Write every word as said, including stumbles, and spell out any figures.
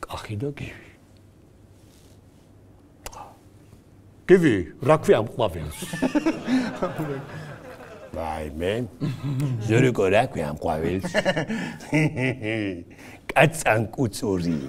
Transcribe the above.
კახი და გივი. გივი, რა ქვია ამ ყვავილს? Vai, man. Zurück oder am Quavils. Katz an Kutzuri.